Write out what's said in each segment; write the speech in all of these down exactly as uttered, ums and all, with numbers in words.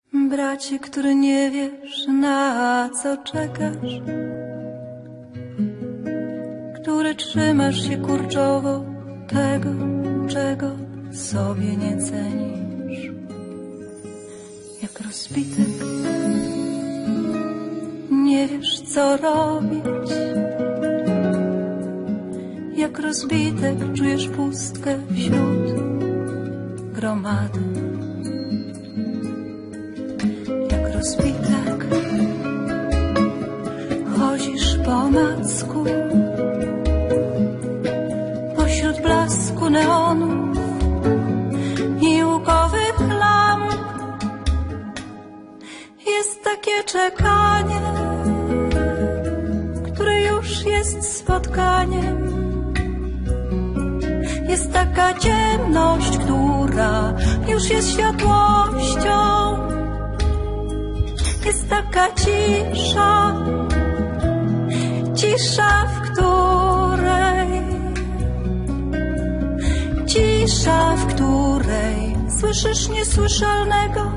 Bracie, który nie wiesz, na co czekasz, który trzymasz się kurczowo tego, czego sobie nie cenisz. Jak rozbitek, nie wiesz, co robić. Jak rozbitek, czujesz pustkę wśród gromady. Jak rozbitek, chodzisz po macku pośród blasku neonów i łukowych lamp. Jest takie czekanie, które już jest spotkaniem. Jest taka ciemność, która już jest światłością. Jest taka cisza, cisza, w której, cisza, w której słyszysz niesłyszalnego.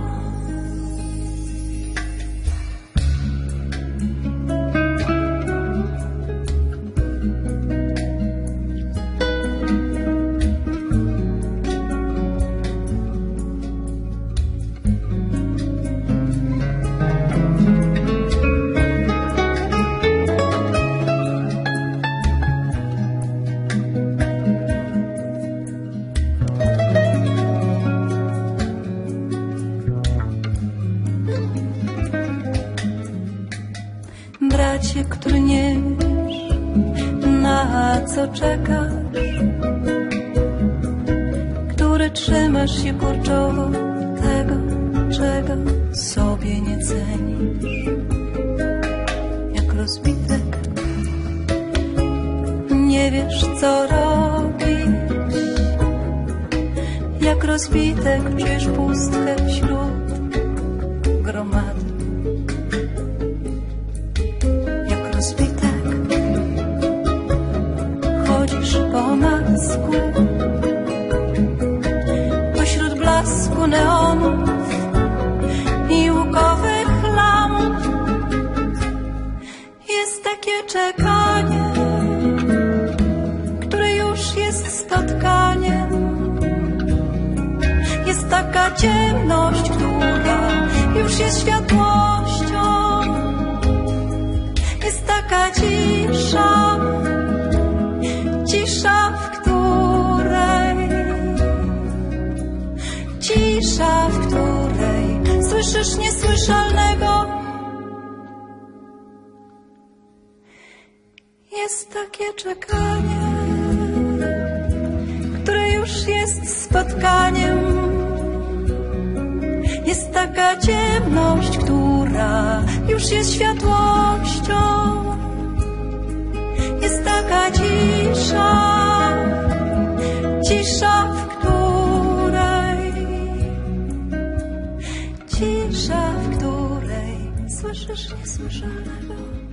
Bracie, który nie wiesz, na co czekasz, który trzymasz się kurczowo tego, czego sobie nie cenisz. Jak rozbitek, nie wiesz, co robić. Jak rozbitek, czujesz pustkę wśród gromady. Rozbitek, chodzisz po macku pośród blasku neonów i łukowych lamp. Jest takie czekanie, które już jest spotkaniem. Jest taka ciemność, która już jest światłością. Jest taka cisza, cisza, w której, cisza, w której słyszysz niesłyszalnego. Jest takie czekanie, które już jest spotkaniem. Jest taka ciemność, która już jest światłością. Jest taka cisza, cisza, w której, cisza, w której słyszysz niesłyszalnego.